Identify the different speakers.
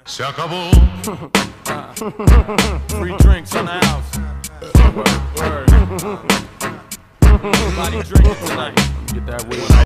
Speaker 1: Se acabó.
Speaker 2: Free drinks in the house. Word. Everybody drinking tonight. Get that weed.